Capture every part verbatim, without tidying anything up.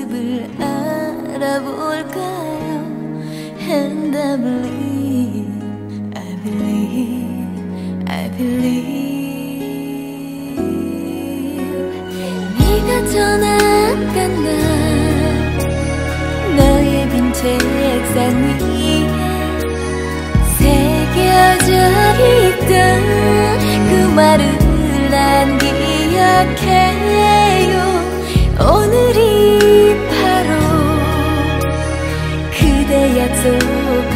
모습을 알아볼까요? And I believe, I believe, I believe. 네가 전화한 날 너의 빈 책상 위에 새겨져 있던 그 말을 난 기억해요. 오늘이 바로 그대 약속한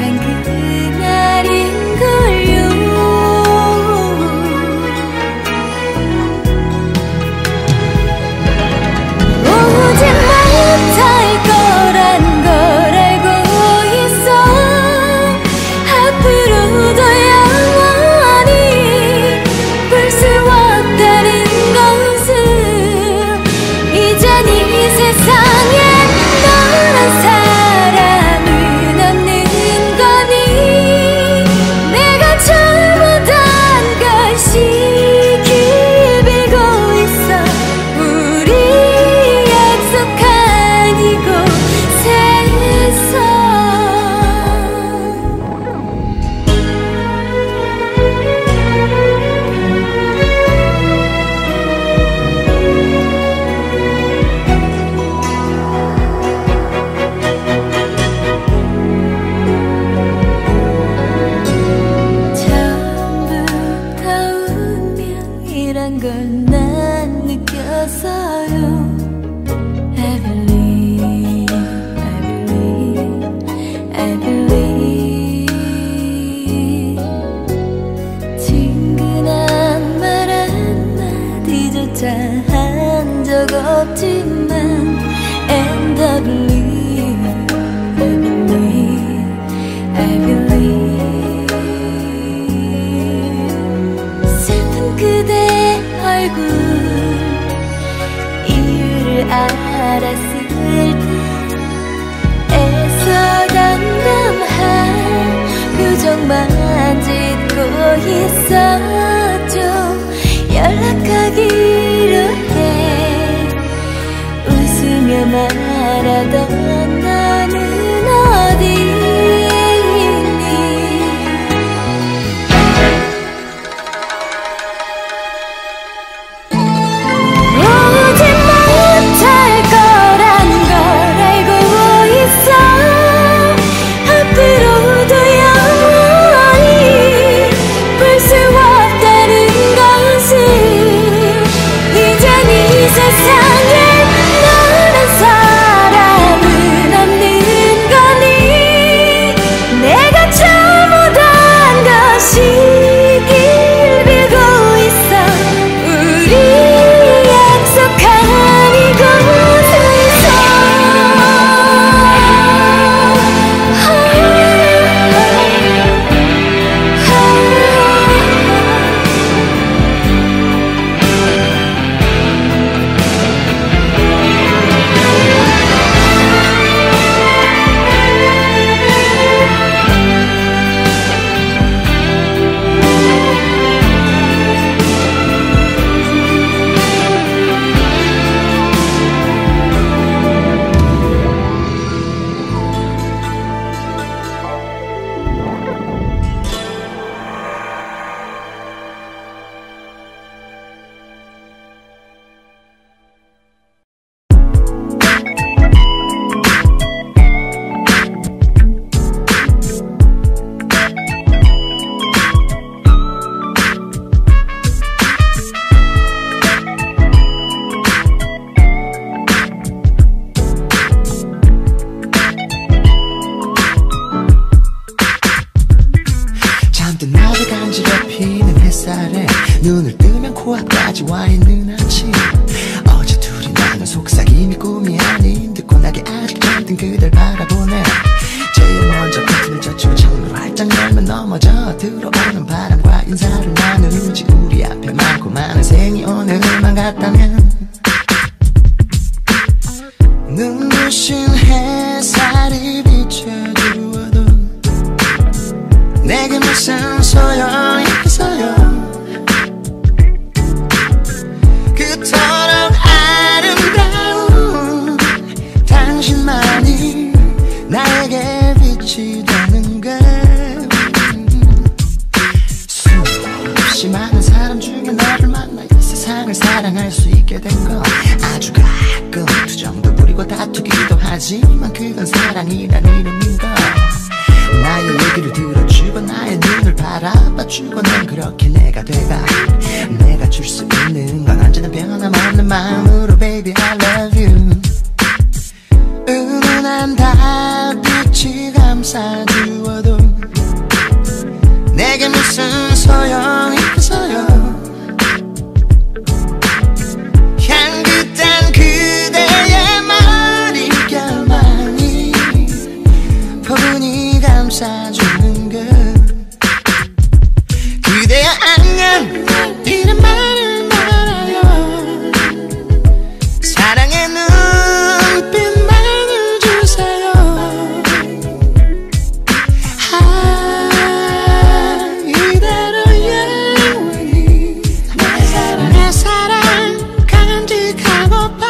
그날인걸요. 오지 못할 거란 걸 알고 있어. 앞으로도 영원히 볼 수 없다는 것을 이젠 이 세상에 너란 사람은 없는 거니. 내가 잘못한 것이 길 빌고 있어. 우리 약속한 이곳에서 처음부터 운명이란 걸 난 느꼈어요. I believe, I believe, I believe. 친근한 말 한마디조차 한 적 없지만 And I believe, I believe, I believe. 슬픈 그대 얼굴 이유를 알았을 때 애써 담담한 표정만 짓고 있었죠. 연락하기로 해 웃으며 말하던 너는 어디 있니? 오지 못할 거란 걸 알고 있어. 앞으로도 영원히 볼 수 없다는 것을 이젠 이 세상에 너란 사람은 없는 거니. 내가 잘못한 것이 길 빌고 있어. 우리 약속한 이곳에서 잠든 나를 간지럽히는 햇살에 눈을 뜨면 코앞까지 와 있는 아침. 어제 둘이 나눈 속삭임이 꿈이 아닌 듯 고나게 아직 잠든 그댈 바라보네. 제일 먼저 커튼을 젖히고 창문을 활짝 열면 넘어져 들어오는 바람과 인사를 나누지. 우리 앞에 많고 많은 생이 오늘만 같다면 눈부신 햇살이 비춰주어도 내게 무슨 소용이 있겠어요. 그토록 아름다운 사람을 사랑할 수 있게 된 거 아주 가끔 투정도 부리고 다투기도 하지만 그건 사랑이란 이름인걸. 나의 얘기를 들어주고 나의 눈을 바라봐주고 난 그렇게 내가 돼가. 내가 줄 수 있는 건 언제나 변함없는 마음으로 baby I love you. 은은한 달빛이 감싸주어도 내게 무슨 소용이 있어요. 향긋한 그대의 머릿결만이 포근히 감싸주는 것. 그대여 안녕 이런 말을 말아요. 사랑의 눈빛만을 주세요. 아, 이대로 영원히 내 사랑 간직하고파.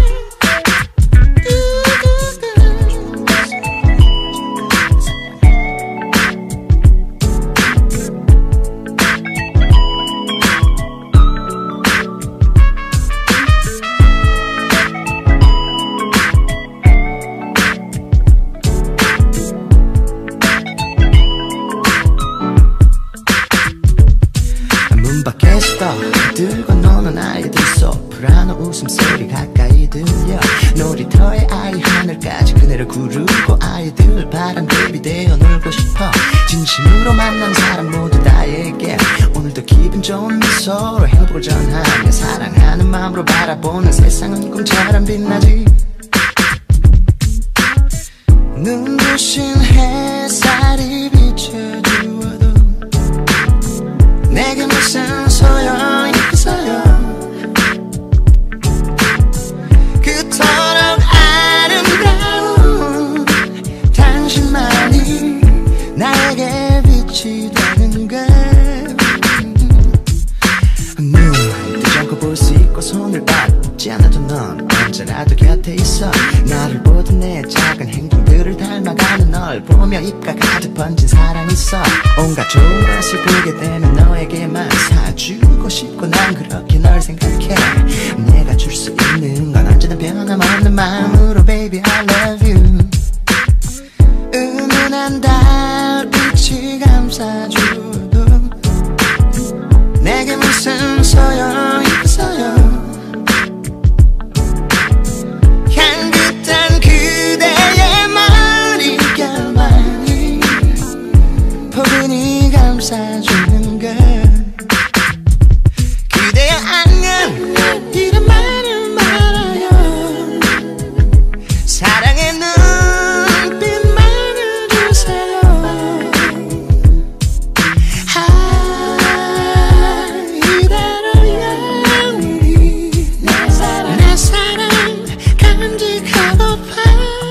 문 밖에서 떠들고 노는 아이들 소프라노 웃음소리 가까이 들려. 놀이터의 아이 하늘까지 그네를 구르고 아이들 바람 흡이 되어 놀고 싶어. 진심으로 만난 사람 모두 나에게 오늘도 기분 좋은 미소로 행복을 전하며 사랑하는 마음으로 바라보는 세상은 꿈처럼 빛나지. 눈부신 햇살이 비춰주어도 내게 무슨 소용이 있어요. 그토록 아름다운 당신만이 나에게 빛이 되는 것. 눈 뜨지 않고 볼 수 있고 손을 닿지 않아도 넌 언제나도 곁에 있어. 나를 보던 내 작은 행동들을 닮아가는 널 보며 입가 가득 번진 사랑이 있어. 온갖 좋은 것을 보게 되면 너에게만 사주고 싶고 난 그렇게 널 생각해. 내가 줄 수 있는 건 언제나 변함없는 마음으로 baby I love you. 은은한 달빛이 감싸줘도 내게 무슨 소용이 있어요. 향긋한 그대의 머릿결만이 포근히 감싸주는 것. 그대여 안녕 이런 말을 말아요. 사랑의 눈빛만을 주세요. 아, 이대로 영원히 내 사랑 내 사랑 간직하고파.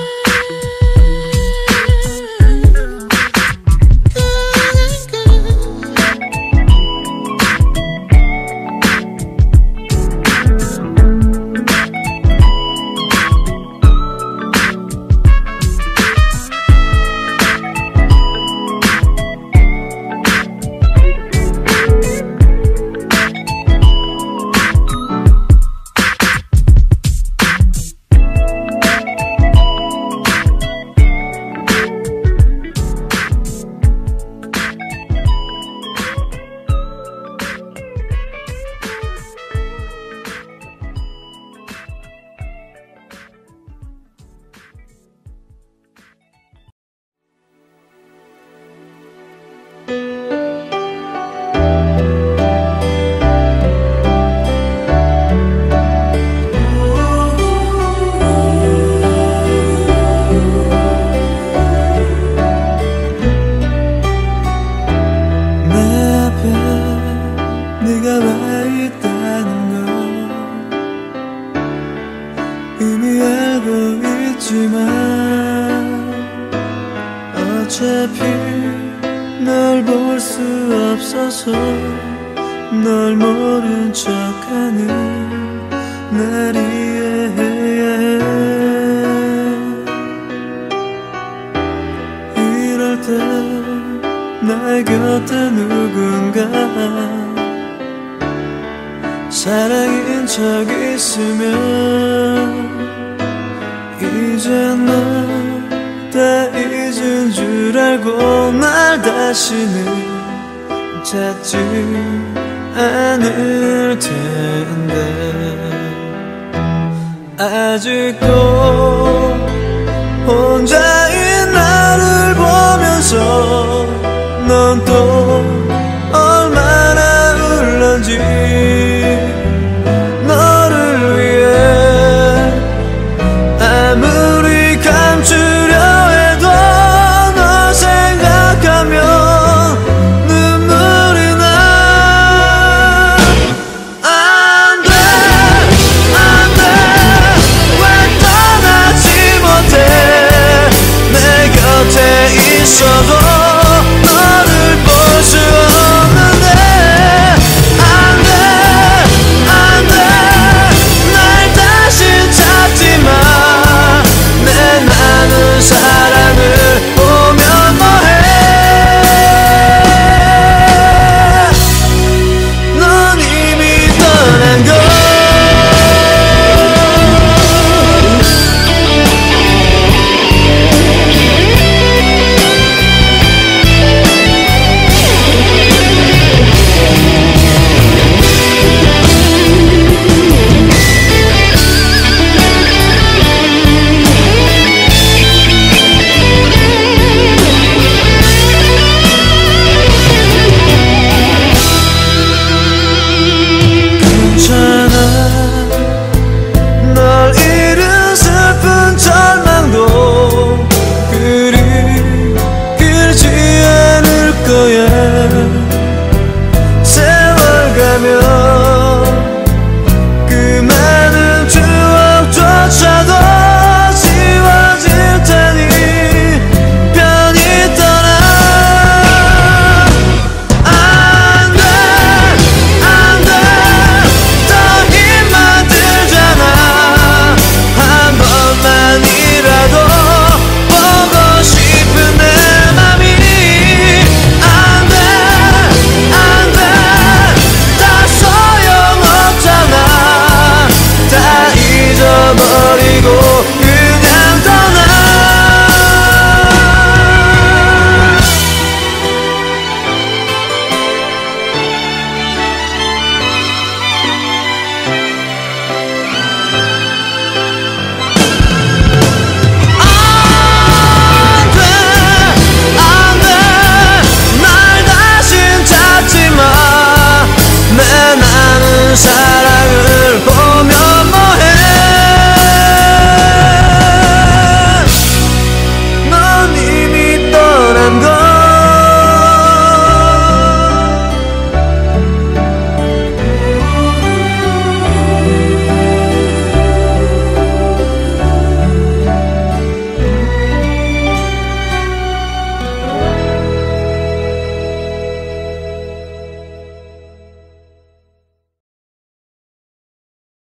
어차피 널 볼 수 없어서 널 모른 척하는 날 이해해야 해. 이럴 때 나의 곁에 누군가 사랑인 척 있으면 이제 널 다 잊은 줄 알고 날 다시는 찾지 않을 텐데 아직도 혼자인 나를 보면서 넌 또 얼마나 울런지 너를 위해 아무리 감추려 해도 널 생각하면 눈물이 나. 안 돼, 안 돼, 왜 떠나지 못해. 내 곁에 있어도 너를 볼 수 없는데. 안 돼, 안 돼, 날 다시 찾지 마. 내 많은 사랑을 보면 뭐해. 넌 이미 떠난 걸. 괜찮아 널 잃은 슬픈 절망도 그리 길지 않을 거야. 세월 가면 그 많은 추억조차도 지워질 테니 편히 떠나. 안 돼, 안 돼, 더 힘만 들잖아. 한 번만이라도 보고 싶은 내 맘이. 안 돼, 안 돼, 다 소용없잖아. 다 잊어버리고 그냥 떠나. 안 돼, 안 돼, 날 다신 찾지 마. 내 많은 사랑